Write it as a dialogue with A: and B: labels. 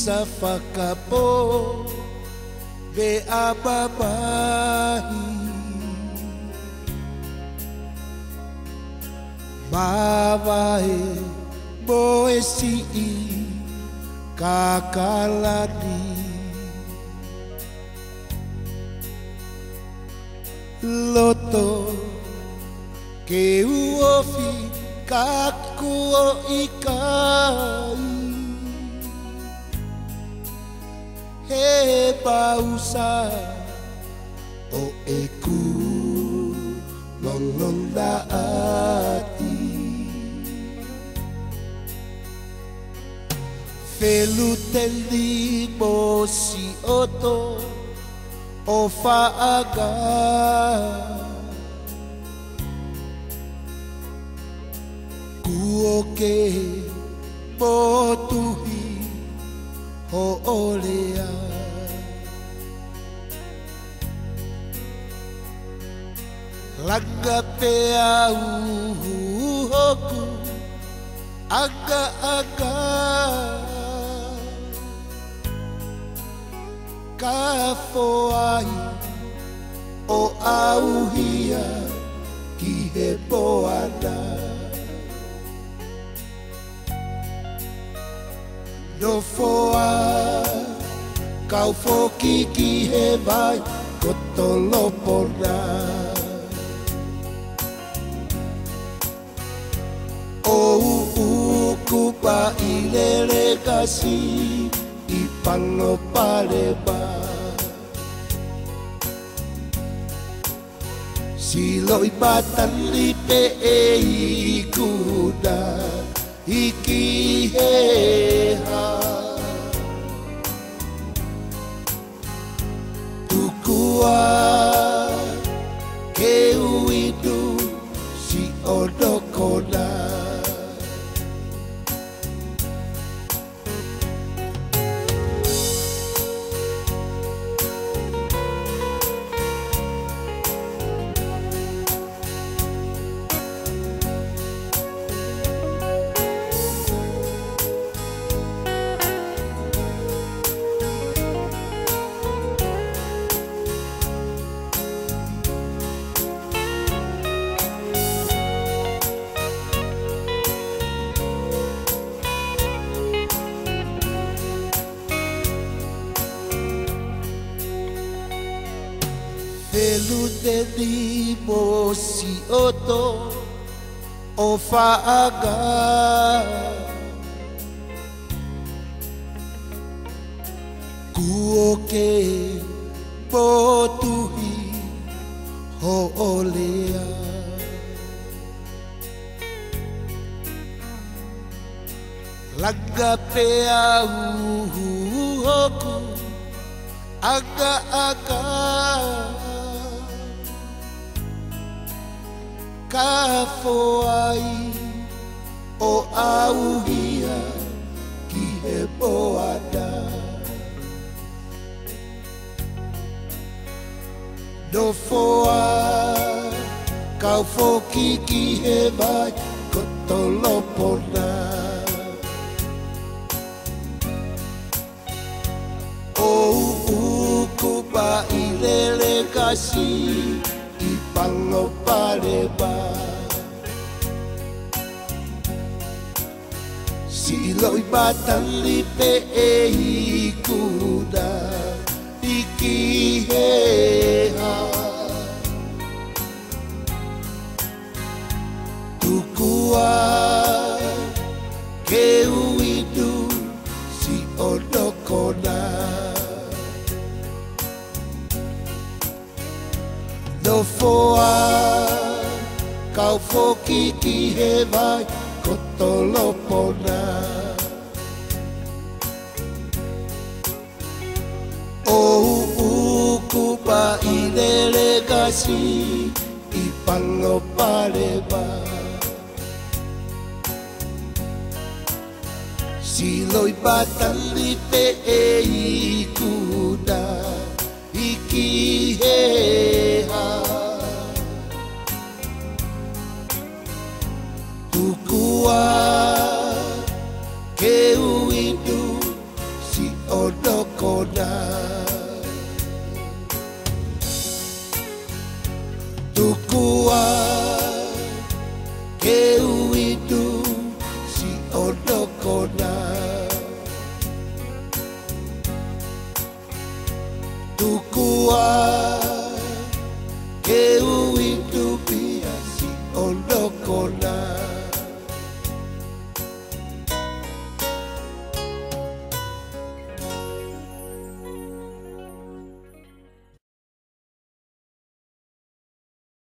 A: sa whakapo be ababahi Mawai boe si kakalani Loto ke uofi kakuo ikai He pausa o eku lolonda ati Felu teli bosi oto o faaga Kuoke botuhi ho olea Laga pea uhoku aga-aga Kafoai o auhia ki he boana No foa kau foki ki he vai kotolopona Kupa ilele kasi ipango paleba Siloi batan lipe kuda ikiheha Tukua keuidu si odokoda Pelu de bosi oto o faaga Kuoke botuhi ho olea Laga pea uhoku aga-aga Kafoai o auhia ki he boada No foa kau foki ki he vai kotolopona Kupa ilele kasi ipango paleba Siloi batan lipe kuda ikiheha Tukua keuidu si odokona No foa kau foki ki he vai kotolopona Kupa ilele kasi ipango paleba Siloi batan lipe kuda ikiheha Tukua keuidu si Ke ui tu pia si o loko na